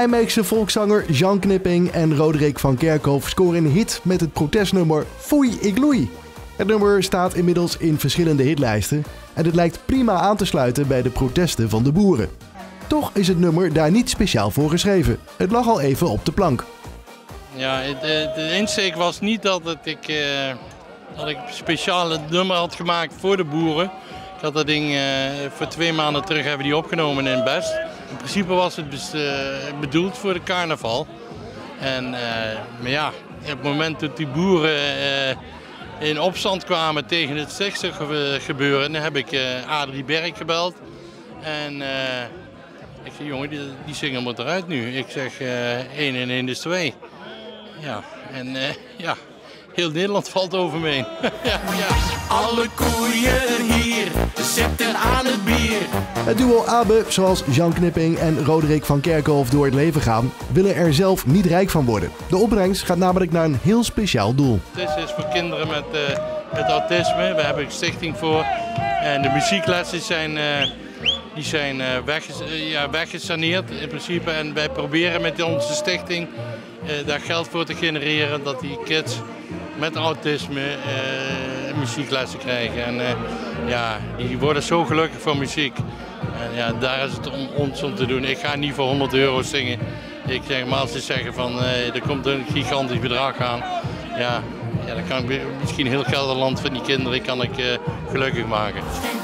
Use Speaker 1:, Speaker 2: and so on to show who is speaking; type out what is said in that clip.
Speaker 1: Nijmeegse volkszanger Jean Knipping en Roderick van Kerkhof scoren een hit met het protestnummer Foei ik loei. Het nummer staat inmiddels in verschillende hitlijsten en het lijkt prima aan te sluiten bij de protesten van de boeren. Toch is het nummer daar niet speciaal voor geschreven. Het lag al even op de plank.
Speaker 2: Ja, de insteek was niet dat ik een speciaal nummer had gemaakt voor de boeren. Ik had dat ding voor 2 maanden terug hebben die opgenomen in Best. In principe was het bedoeld voor de carnaval. Maar ja, op het moment dat die boeren in opstand kwamen tegen het stikstofgebeuren, heb ik Adrie Berg gebeld. En ik zei, jongen, die single moet eruit nu. Ik zeg, 1 en 1 is 2. Ja, en ja, heel Nederland valt over me heen. Ja.
Speaker 3: Alle koeien hier zitten aan het bier.
Speaker 1: Het duo ABBE, zoals Jean Knipping en Roderick van Kerkhof door het leven gaan, willen er zelf niet rijk van worden. De opbrengst gaat namelijk naar een heel speciaal doel.
Speaker 2: Dit is voor kinderen met autisme. Daar heb ik een stichting voor. En de muzieklessen zijn weggesaneerd in principe. En wij proberen met onze stichting daar geld voor te genereren dat die kids met autisme muzieklessen krijgen. En die worden zo gelukkig van muziek. En ja, daar is het om ons om te doen. Ik ga niet voor 100 euro zingen. Ik zeg maar, als ze zeggen van er komt een gigantisch bedrag aan. Ja, dan kan ik misschien heel Gelderland van die kinderen gelukkig maken.